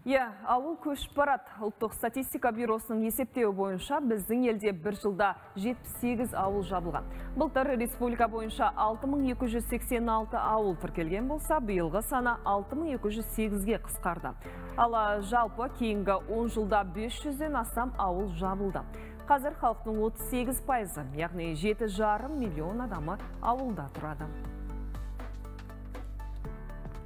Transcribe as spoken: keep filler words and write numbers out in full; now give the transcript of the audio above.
Е, ауыл көшіп барады. Ұлттық статистика бюросының есептеуі бойынша біздің елде бір жылда жетпіс сегіз ауыл жабылған. Былтыр республика бойынша алты мың екі жүз сексен алты ауыл тіркелген болса, биылғы саны алты мың екі жүз сегізге қысқарды. Ала жалпы кейінгі он жылда бес жүзден астам ауыл жабылды. Қазір халықтың отыз сегіз пайызы, яғни жеті жарым миллион адамы ауылда тұрады.